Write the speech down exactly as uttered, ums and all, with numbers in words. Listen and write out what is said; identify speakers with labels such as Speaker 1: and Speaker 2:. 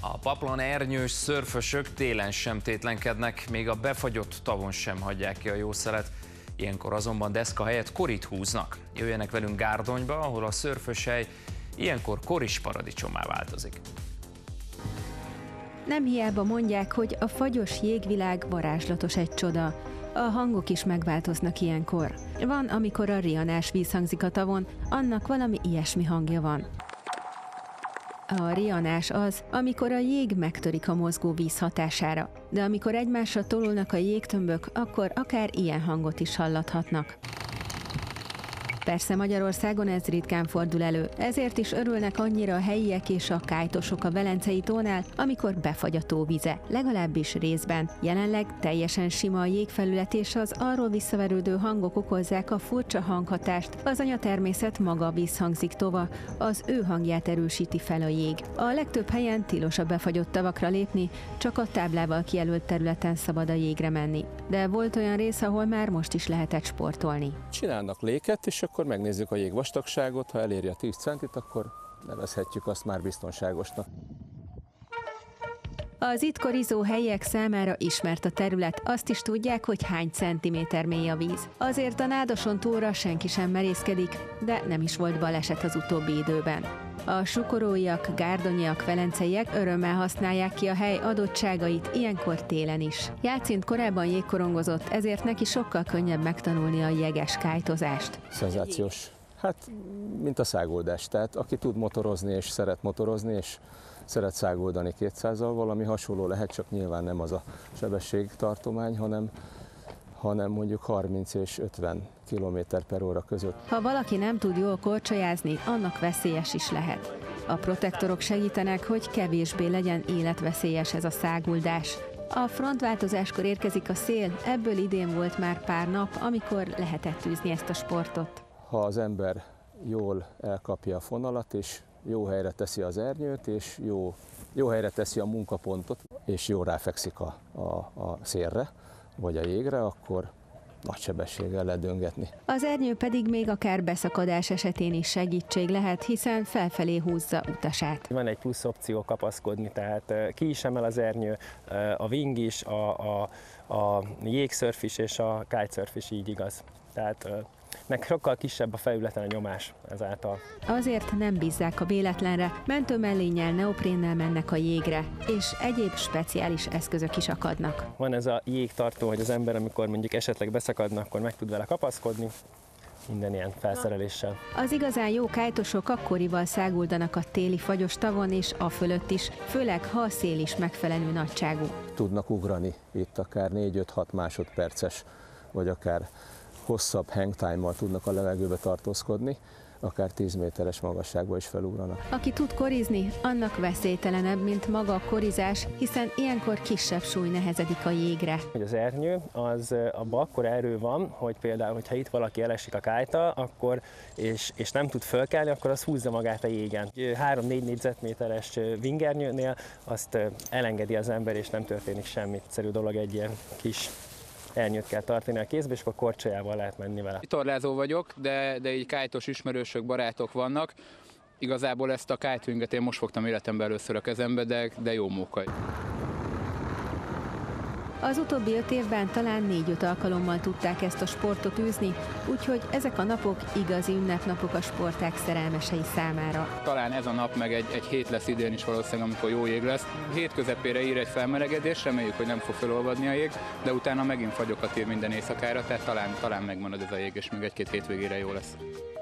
Speaker 1: A Paplan ernyős szörfösök télen sem tétlenkednek, még a befagyott tavon sem hagyják ki a jó szelet. Ilyenkor azonban deszka helyett korit húznak. Jöjjenek velünk Gárdonyba, ahol a szörföshely ilyenkor koris paradicsommá változik.
Speaker 2: Nem hiába mondják, hogy a fagyos jégvilág varázslatos egy csoda. A hangok is megváltoznak ilyenkor. Van, amikor a rianás víz hangzik a tavon, annak valami ilyesmi hangja van. A rianás az, amikor a jég megtörik a mozgó víz hatására, de amikor egymásra tolulnak a jégtömbök, akkor akár ilyen hangot is hallathatnak. Persze Magyarországon ez ritkán fordul elő, ezért is örülnek annyira a helyiek és a kájtosok a Velencei tónál, amikor befagy a tóvize, legalábbis részben. Jelenleg teljesen sima a jégfelület, és az arról visszaverődő hangok okozzák a furcsa hanghatást. Az anyatermészet maga visszhangzik tova, az ő hangját erősíti fel a jég. A legtöbb helyen tilos a befagyott tavakra lépni, csak a táblával kijelölt területen szabad a jégre menni. De volt olyan rész, ahol már most is lehetett sportolni.
Speaker 3: Csinálnak léket, és akkor megnézzük a jég vastagságot, ha eléri a tíz centit, akkor nevezhetjük azt már biztonságosnak.
Speaker 2: Az itt korizó helyiek számára ismert a terület, azt is tudják, hogy hány centiméter mély a víz. Azért a Nádason tóra senki sem merészkedik, de nem is volt baleset az utóbbi időben. A sukoróiak, gárdonyiak, velenceiek örömmel használják ki a hely adottságait, ilyenkor télen is. Játszint korábban jégkorongozott, ezért neki sokkal könnyebb megtanulni a jeges kájtozást.
Speaker 3: Szenzációs. Hát, mint a száguldás. Tehát aki tud motorozni és szeret motorozni, és szeret száguldani kétszázzal, valami hasonló lehet, csak nyilván nem az a sebességtartomány, hanem hanem mondjuk harminc és ötven kilométer per óra között.
Speaker 2: Ha valaki nem tud jól korcsolyázni, annak veszélyes is lehet. A protektorok segítenek, hogy kevésbé legyen életveszélyes ez a száguldás. A frontváltozáskor érkezik a szél, ebből idén volt már pár nap, amikor lehetett űzni ezt a sportot.
Speaker 3: Ha az ember jól elkapja a fonalat, és jó helyre teszi az ernyőt, és jó, jó helyre teszi a munkapontot, és jól ráfekszik a, a, a szélre, vagy a jégre, akkor nagy sebességgel lehet döngetni.
Speaker 2: Az ernyő pedig még akár beszakadás esetén is segítség lehet, hiszen felfelé húzza utasát.
Speaker 4: Van egy plusz opció kapaszkodni, tehát ki is emel az ernyő, a wing is, a, a, a jégszörf is és a kitesurf is így igaz. Tehát meg sokkal kisebb a felületen a nyomás ezáltal.
Speaker 2: Azért nem bízzák a véletlenre, mentőmellénnyel, neoprénnel mennek a jégre, és egyéb speciális eszközök is akadnak.
Speaker 4: Van ez a jégtartó, hogy az ember, amikor mondjuk esetleg beszakadna, akkor meg tud vele kapaszkodni, minden ilyen felszereléssel.
Speaker 2: Az igazán jó kájtosok akkorival száguldanak a téli fagyos tavon és a fölött is, főleg ha a szél is megfelelő nagyságú.
Speaker 3: Tudnak ugrani itt akár négy-öt-hat másodperces, vagy akár hosszabb hangtime-mal tudnak a levegőbe tartózkodni, akár tíz méteres magasságba is felugranak.
Speaker 2: Aki tud korizni, annak veszélytelenebb, mint maga a korizás, hiszen ilyenkor kisebb súly nehezedik a jégre.
Speaker 4: Az ernyő, az abban akkor erő van, hogy például, hogyha itt valaki elesik a kájta, akkor, és, és nem tud fölkelni, akkor az húzza magát a jégen. három-négy négyzetméteres wingernyőnél azt elengedi az ember, és nem történik semmi. Egyszerű dolog, egy ilyen kis ernyőt kell tartani a kézbe, és akkor korcsolyával lehet menni vele.
Speaker 5: Vitorlázó vagyok, de, de így kájtos ismerősök, barátok vannak. Igazából ezt a kitewinget én most fogtam életemben először a kezembe, de, de jó móka.
Speaker 2: Az utóbbi öt évben talán négy-öt alkalommal tudták ezt a sportot űzni, úgyhogy ezek a napok igazi ünnepnapok a sportág szerelmesei számára.
Speaker 5: Talán ez a nap meg egy, egy hét lesz idén is valószínűleg, amikor jó jég lesz. Hét közepére ír egy felmelegedés, reméljük, hogy nem fog felolvadni a jég, de utána megint fagyokat ír minden éjszakára, tehát talán, talán megmarad ez a jég, és még egy-két hétvégére jó lesz.